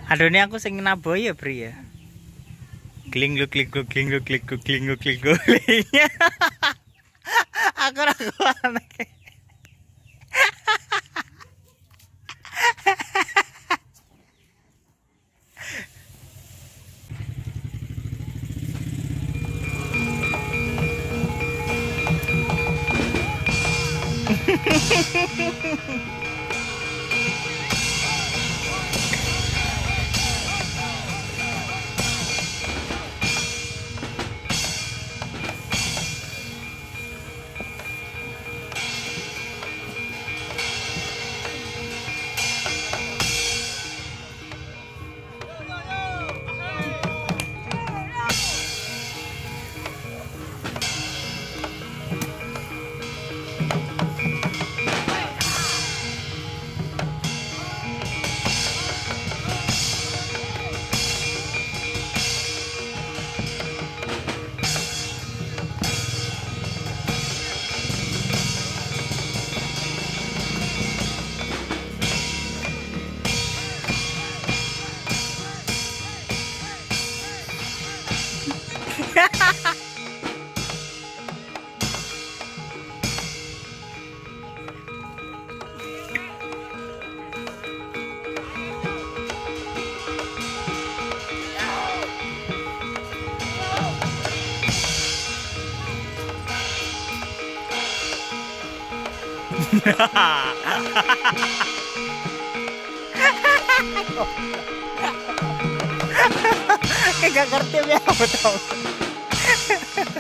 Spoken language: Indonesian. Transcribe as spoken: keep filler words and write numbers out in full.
Aduh ini aku sing naboy ya Bri ya. Gling lu klik lu gling lu klik lu gling lu klik lu. Aku ora kuat. Kayak gak ngerti ya apa tau.